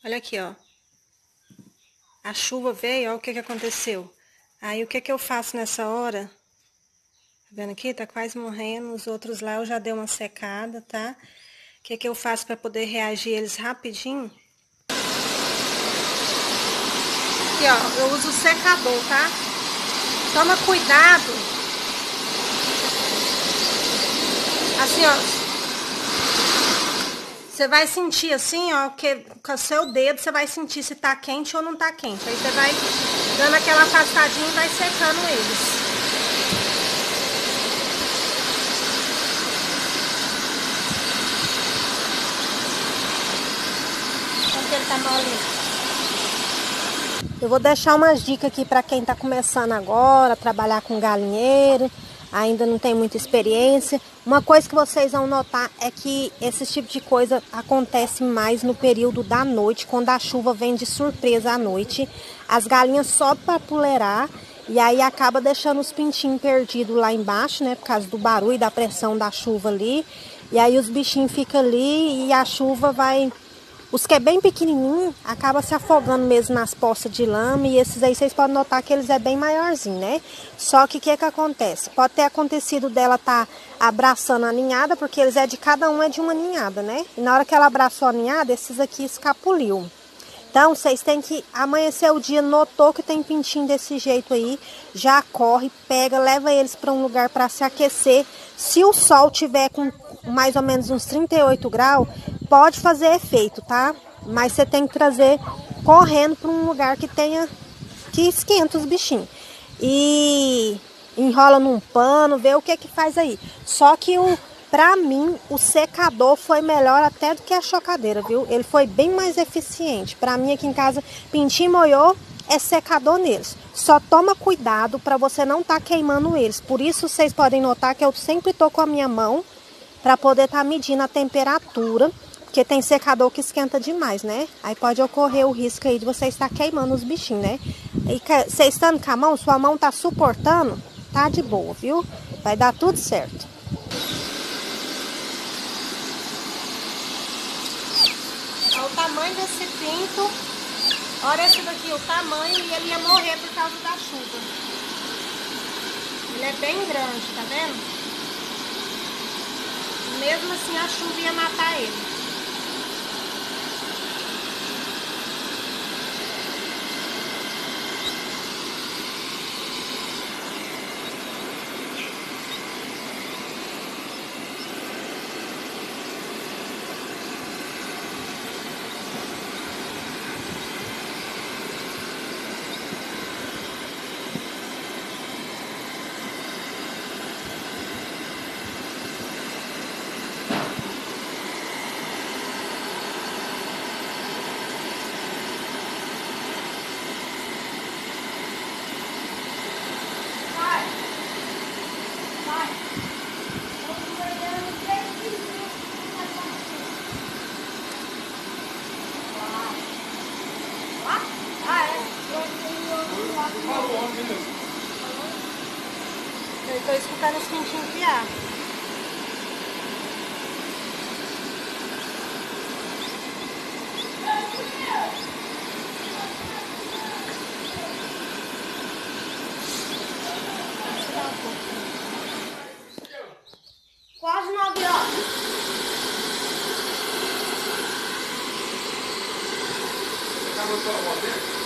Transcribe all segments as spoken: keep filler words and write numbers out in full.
Olha aqui, ó. A chuva veio, ó, o que que aconteceu. Aí, o que que eu faço nessa hora? Tá vendo aqui? Tá quase morrendo. Os outros lá eu já dei uma secada, tá? O que que eu faço pra poder reagir eles rapidinho? Aqui, ó, eu uso o secador, tá? Toma cuidado. Assim, ó. Você vai sentir assim, ó, que com o seu dedo você vai sentir se tá quente ou não tá quente. Aí você vai dando aquela afastadinha e vai secando eles. Porque ele tá molinho. Eu vou deixar umas dicas aqui para quem tá começando agora a trabalhar com galinheiro, ainda não tem muita experiência. Uma coisa que vocês vão notar é que esse tipo de coisa acontece mais no período da noite, quando a chuva vem de surpresa à noite. As galinhas sobem para puleirar e aí acaba deixando os pintinhos perdidos lá embaixo, né? Por causa do barulho e da pressão da chuva ali. E aí os bichinhos ficam ali e a chuva vai... Os que é bem pequenininho, acaba se afogando mesmo nas poças de lama. E esses aí vocês podem notar que eles é bem maiorzinho, né? Só que o que que acontece? Pode ter acontecido dela tá abraçando a ninhada, porque eles é de cada um é de uma ninhada, né? E na hora que ela abraçou a ninhada, esses aqui escapuliu. Então, vocês têm que amanhecer o dia, notou que tem pintinho desse jeito aí, já corre, pega, leva eles para um lugar para se aquecer. Se o sol tiver com mais ou menos uns trinta e oito graus, pode fazer efeito, tá? Mas você tem que trazer correndo para um lugar que tenha, que esquenta os bichinhos. E enrola num pano, vê o que que faz aí. Só que o Pra mim, o secador foi melhor até do que a chocadeira, viu? Ele foi bem mais eficiente. Pra mim, aqui em casa, pintinho moiô é secador neles. Só toma cuidado pra você não tá queimando eles. Por isso, vocês podem notar que eu sempre tô com a minha mão pra poder tá medindo a temperatura. Porque tem secador que esquenta demais, né? Aí pode ocorrer o risco aí de você estar queimando os bichinhos, né? E você estando com a mão, sua mão tá suportando, tá de boa, viu? Vai dar tudo certo. Olha o tamanho desse pinto. Olha esse daqui, o tamanho, e ele ia morrer por causa da chuva. Ele é bem grande, tá vendo? Mesmo assim a chuva ia matar ele. Eu tô escutando os pintinhos piar. Quase nove horas. Acabou sua avó dele?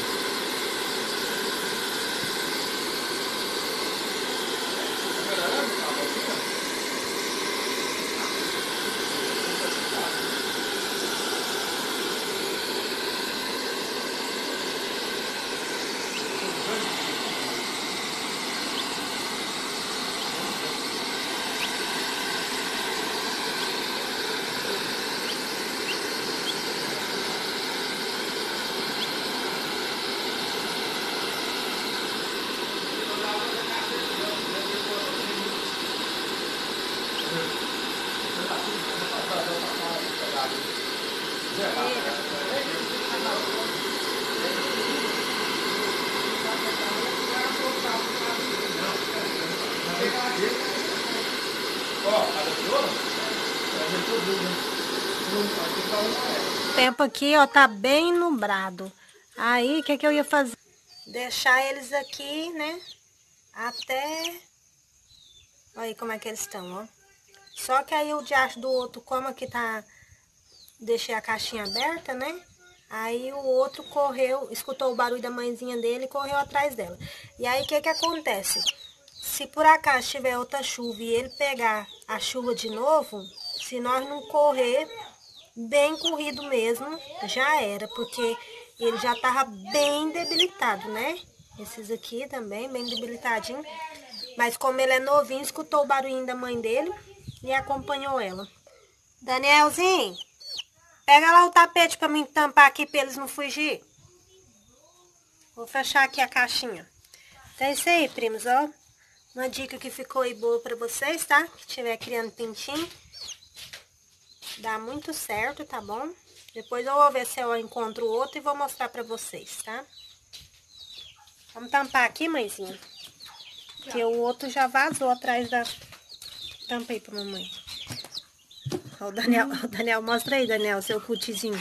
tempo aqui, ó, tá bem nublado. Aí, o que que eu ia fazer? Deixar eles aqui, né? Até... Olha aí como é que eles estão, ó. Só que aí o diacho do outro, como aqui tá... Deixei a caixinha aberta, né? Aí o outro correu, escutou o barulho da mãezinha dele e correu atrás dela. E aí, o que que acontece? Se por acaso tiver outra chuva e ele pegar a chuva de novo, se nós não correr bem corrido mesmo, já era, porque ele já tava bem debilitado, né? Esses aqui também, bem debilitadinho. Mas como ele é novinho, escutou o barulhinho da mãe dele e acompanhou ela. Danielzinho, pega lá o tapete para mim tampar aqui para eles não fugir. Vou fechar aqui a caixinha. Então é isso aí, primos, ó. Uma dica que ficou aí boa para vocês, tá? Que estiver criando pintinho. Dá muito certo, tá bom? Depois eu vou ver se eu encontro outro e vou mostrar para vocês, tá? Vamos tampar aqui, mãezinha. Porque o outro já vazou atrás da... Tampa aí pra mamãe. Ó, o Daniel, o Daniel, mostra aí, Daniel, seu cutizinho.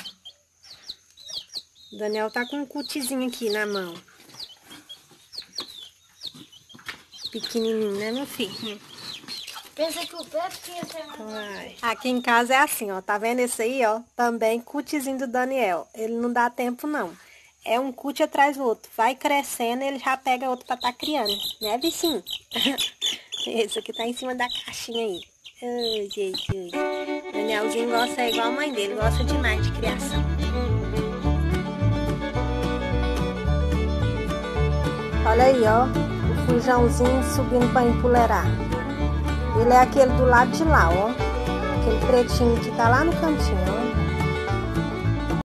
O Daniel tá com um cutizinho aqui na mão. Pequenininho, né, meu filho? Pensa que o Pepe tinha ser... Aqui em casa é assim, ó. Tá vendo esse aí, ó? Também cutizinho do Daniel. Ele não dá tempo, não. É um cuti atrás do outro. Vai crescendo, ele já pega outro pra tá criando. Né, bichinho? Esse aqui tá em cima da caixinha aí. Ai, Jesus. Danielzinho gosta, é igual a mãe dele. Gosta demais de criação. Olha aí, ó. O fujãozinho subindo pra empoleirar. Ele é aquele do lado de lá, ó. Aquele pretinho que tá lá no cantinho, ó.